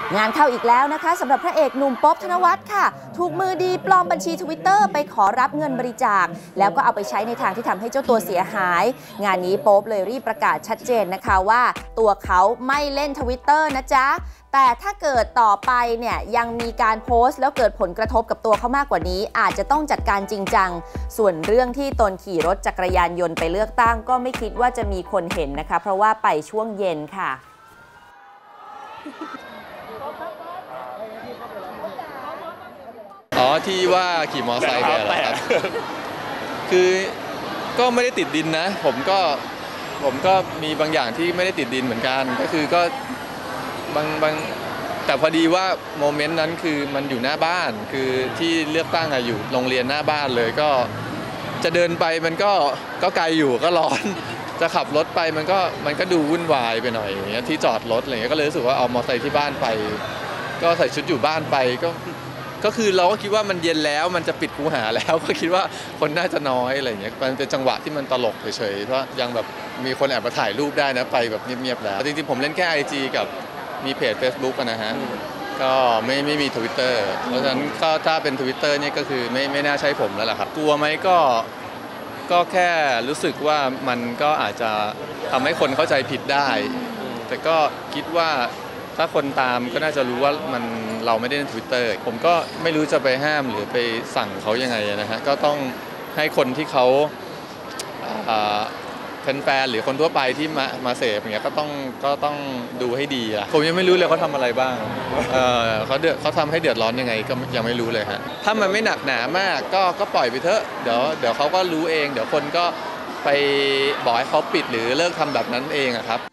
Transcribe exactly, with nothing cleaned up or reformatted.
งานเข้าอีกแล้วนะคะสำหรับพระเอกหนุ่มป๊อบธนวัฒน์ค่ะถูกมือดีปลอมบัญชี ทวิตเตอร์ ไปขอรับเงินบริจาคแล้วก็เอาไปใช้ในทางที่ทำให้เจ้าตัวเสียหายงานนี้โป๊ปเลยรีบประกาศชัดเจนนะคะว่าตัวเขาไม่เล่น ทวิตเตอร์ นะจ๊ะแต่ถ้าเกิดต่อไปเนี่ยยังมีการโพสต์แล้วเกิดผลกระทบกับตัวเขามากกว่านี้อาจจะต้องจัดการจริงจังส่วนเรื่องที่ตนขี่รถจักรยานยนต์ไปเลือกตั้งก็ไม่คิดว่าจะมีคนเห็นนะคะเพราะว่าไปช่วงเย็นค่ะอ๋อที่ว่าขี่มอเตอร์ไซค์ไปเหรอครับคือก็ไม่ได้ติดดินนะผมก็ผมก็มีบางอย่างที่ไม่ได้ติดดินเหมือนกันก็คือก็บางบางแต่พอดีว่าโมเมนต์นั้นคือมันอยู่หน้าบ้านคือที่เลือกตั้งอะอยู่โรงเรียนหน้าบ้านเลยก็จะเดินไปมันก็ก็ไกลอยู่ก็ร้อนจะขับรถไปมันก็มันก็ดูวุ่นวายไปหน่อยอย่างเงี้ยที่จอดรถอะไรเงี้ยก็เลยรู้สึกว่าเอามอเตอร์ไซค์ที่บ้านไปก็ใส่ชุดอยู่บ้านไปก็ก็คือเราก็คิดว่ามันเย็นแล้วมันจะปิดคูหาแล้วก็คิดว่าคนน่าจะน้อยอะไรเงี้ยมันเป็นจังหวะที่มันตลกเฉยๆเพราะยังแบบมีคนแอบมาถ่ายรูปได้นะไปแบบเงียบๆแล้วจริงๆผมเล่นแค่ ไอ จี กับมีเพจ Facebook นะฮะก็ไม่ไม่มี ทวิตเตอร์ เพราะฉะนั้นก็ถ้าเป็น ทวิตเตอร์ นี่ก็คือไม่ไม่น่าใช่ผมแล้วล่ะครับกลัวไหมก็ก็แค่รู้สึกว่ามันก็อาจจะทำให้คนเข้าใจผิดได้แต่ก็คิดว่าถ้าคนตามก็น่าจะรู้ว่ามันเราไม่ได้เล่น ทวิตเตอร์ ผมก็ไม่รู้จะไปห้ามหรือไปสั่งเขายังไงนะฮะก็ต้องให้คนที่เขาแฟนๆหรือคนทั่วไปที่มามาเสพอย่างเงี้ยก็ต้องก็ต้องดูให้ดีอะผมยังไม่รู้เลยเขาทำอะไรบ้างเออเขาเดือดเขาทำให้เดือดร้อนยังไงก็ยังไม่รู้เลยฮะถ้ามันไม่หนักหนามากก็ก็ปล่อยไปเถอะเดี๋ยวเดี๋ยวเขาก็รู้เองเดี๋ยวคนก็ไปบอกให้เขาปิดหรือเลิกทำแบบนั้นเองอะครับ